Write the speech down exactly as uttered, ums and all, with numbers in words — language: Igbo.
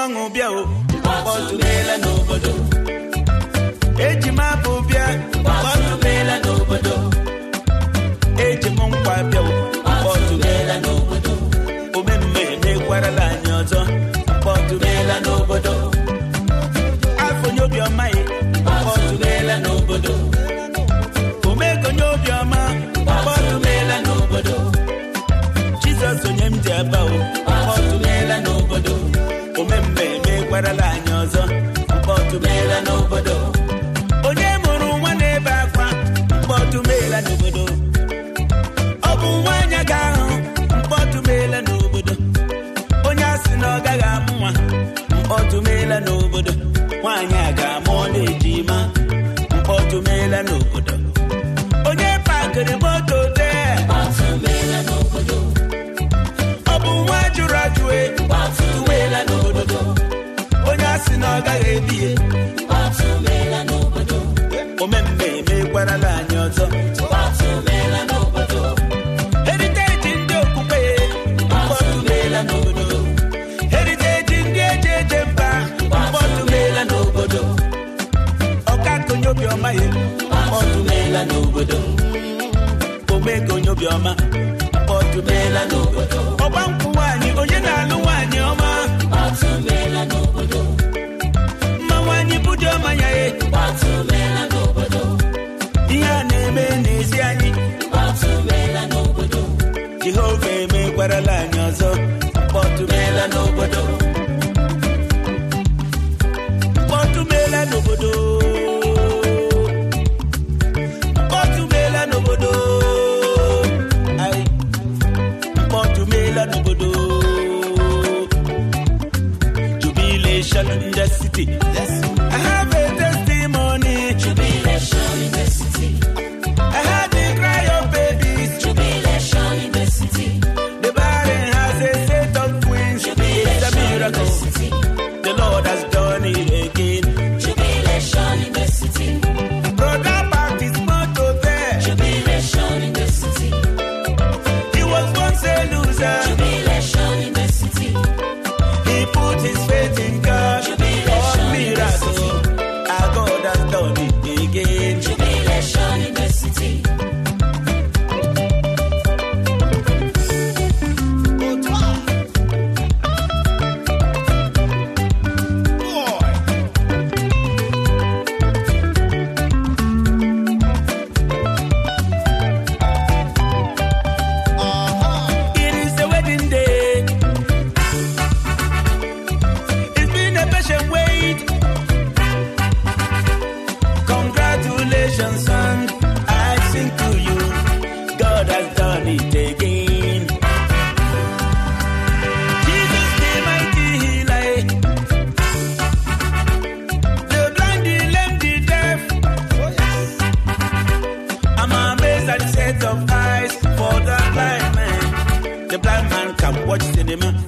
ọṅụ bịa o mkpọtụmeela n'obodo eji m abụ bịa mkpọtụmeela n'obodo eji m nkwa bịa o mkpọtụmeela n'obodo omemme emekwarala anyị ọzọ mkpọtụmeela n'obodo afọ onye obiọma ya mkpọtụmeela n'obodo omego onye obiọma mkpọtụmeela n'obodo Jizọs onye m ji aba o mkpọtụmeela n'obodo omemme emekwarala anyị ọzọ mkpọtụmeela n'obodo onye mụrụ nwa n'ebe akwa mkpọtụmeela n'obodo ọ bụ nwaanyị ga-ahụ mkpọtụmeela n'obodo onye asị na ọ gaghị amụ nwa mkpọtụmeela n'obodo nwaanyị a ga-amụ ọ na-eji ma mkpọtụmeela n'obodo onye pakịrị moto tee mkpọtụmeela n'obodo ọ bụ nwa jụrụ ajụ mkpọtụmeela n'obodo onye asị na ọ gaghị ebie mkpọtụmeela n'obodo omemme emekwarala anyị ọzọ mkpọtụmeela n'obodo heriteji ndị okpukpe mkpọtụmeela n'obodo heriteji ndị eji eje mba mkpọtụmeela n'obodo ọkakonye obiọma ya mkpọtụmeela n'obodo omego onye obiọma mkpọtụmeela n'obodo ọgba nkwụ nwaanyị onye na-alụ nwaanyị ọma mkpọtụmeela n'obodo mma nwaanyị budo ọma ya e mkpọtụmeela n'obodo ihe a na-eme n'ezi anyị mkpọtụmeela n'obodo Jehova emekwarala anyị ọzọ mkpọtụmeela n'obodo mkpọtụmeela n'obodo mkpọtụmeela n'obodo ai mkpọtụmeela n'obodo jubilation in the city. Yes. I have a testimony. Jubilation in the city. I had the cry of babies. Jubilation in the city. The barren has a set of twins. Jubilation it's a miracle. In the city. The Lord has done it again. Jubilation in the city. Brother back his motto there. Jubilation in the city. He was once a loser. Jubilation in the city. He put his faith in God. Jubilation miracle. Our God has done it again. Jubilation in the city. Son, I sing to you, God has done it again. Jesus the mighty healer, the blind, the lame, the deaf. Oh, yes. I'm amazed at the set of eyes for the blind man. The blind man can watch cinema.